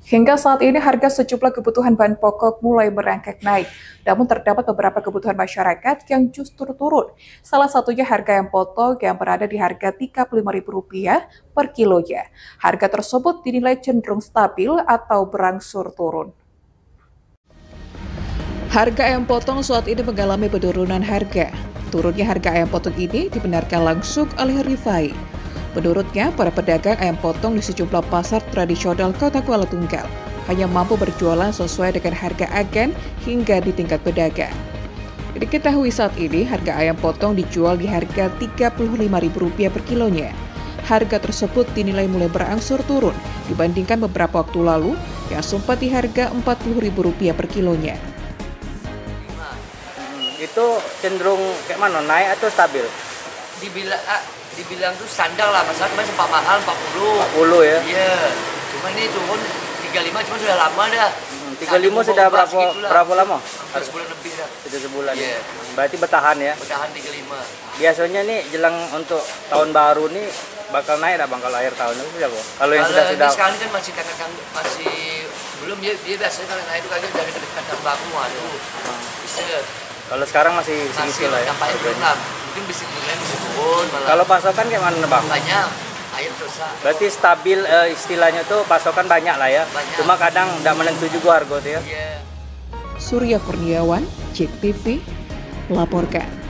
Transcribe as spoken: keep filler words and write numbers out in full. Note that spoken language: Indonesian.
Hingga saat ini harga sejumlah kebutuhan bahan pokok mulai merangkak naik, namun terdapat beberapa kebutuhan masyarakat yang justru turun. Salah satunya harga ayam potong yang berada di harga tiga puluh lima ribu rupiah per kilonya. Harga tersebut dinilai cenderung stabil atau berangsur turun. Harga ayam potong saat ini mengalami penurunan harga. Turunnya harga ayam potong ini dibenarkan langsung oleh Rifai. Menurutnya, para pedagang ayam potong di sejumlah pasar tradisional Kota Kuala Tunggal hanya mampu berjualan sesuai dengan harga agen hingga di tingkat pedagang. Diketahui saat ini, harga ayam potong dijual di harga tiga puluh lima ribu rupiah per kilonya. Harga tersebut dinilai mulai berangsur turun dibandingkan beberapa waktu lalu yang sempat di harga empat puluh ribu rupiah per kilonya. Itu cenderung kayak mana, naik atau stabil? Dibilang ah, dibilang tuh standar lah, masalah kemarin sempat mahal empat puluh. empat puluh ya? Iya, cuma ini turun tiga puluh lima, cuma sudah lama dah. Hmm, tiga puluh lima sudah berapa berapa lama? Hampir sebulan lebih dah. Sudah sebulan. Iya. Berarti bertahan ya? Bertahan tiga puluh lima. Biasanya nih jelang untuk tahun baru nih bakal naik dah bang kalau akhir tahun itu sudah bu? Kalau yang sudah sudah. Sekarang kan masih katakan masih belum, dia, dia biasanya kalau naik itu kagak dari kedekatan baku aduh. Bisa. Kalau sekarang masih segitu lah ya. Nampaknya belum lah. Mungkin bisa mulai bisa turun malah. Kalau pasokan kayak mana bang? Banyak. Ayam susah. Berarti stabil uh, istilahnya tuh pasokan banyak lah ya. Banyak. Cuma kadang tidak menentu juga harga tuh ya. Iya. Surya Kurniawan, J T V, melaporkan.